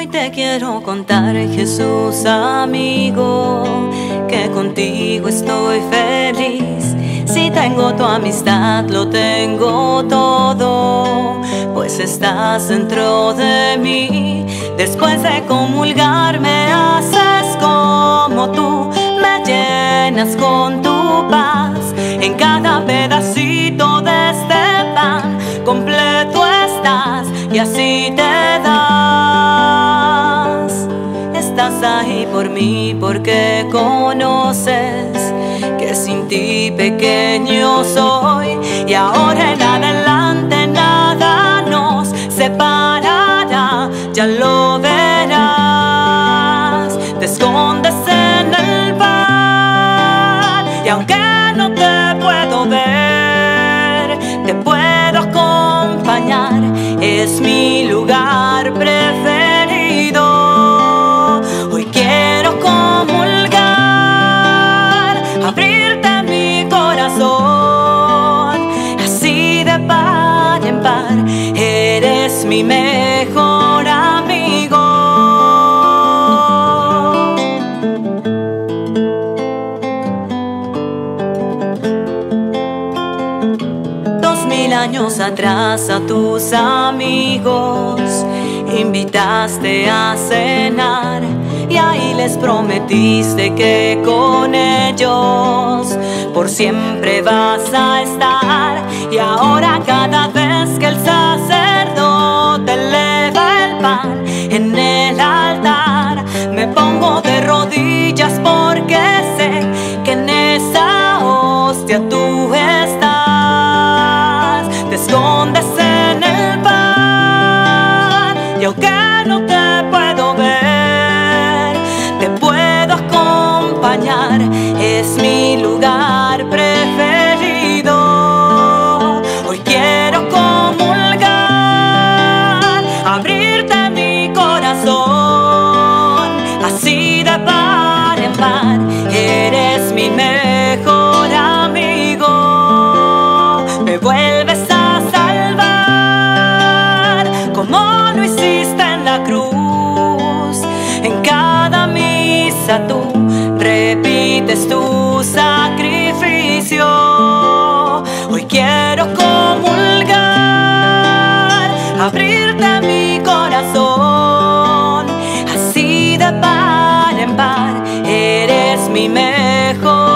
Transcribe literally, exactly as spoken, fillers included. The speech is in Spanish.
Hoy te quiero contar, Jesús amigo, que contigo estoy feliz. Si tengo tu amistad, lo tengo todo, pues estás dentro de mí. Después de comulgar me haces como tú, me llenas con tu paz. En cada pedacito de este pan completo estás y así te das. Estás ahí por mí porque conoces que sin ti pequeño soy, y ahora en adelante nada nos separará, ya lo verás. Te escondes en el pan y aunque no te puedo ver, te puedo acompañar, es mi lugar preferido. Hoy quiero comulgar, abrirte mi corazón, así de par en par, eres mi mejor amigo. Dos mil años atrás a tus amigos invitaste a cenar, y ahí les prometiste que con ellos por siempre vas a estar. Y ahora cada vez que el sacerdote eleva el pan en el altar, me pongo de rodillas porque sé que en esa hostia tú estás. Te escondes en el pan y aunque no te puedo ver, te puedo acompañar, es mi lugar preferido. Hoy quiero comulgar, abrirte mi corazón, así de par en par, eres mi mejor amigo. Me vuelves a salvar como lo hiciste en la cruz. En cada misa tú repites tu sacrificio. Hoy quiero comulgar, abrirte mi corazón, así de par en par, eres mi mejor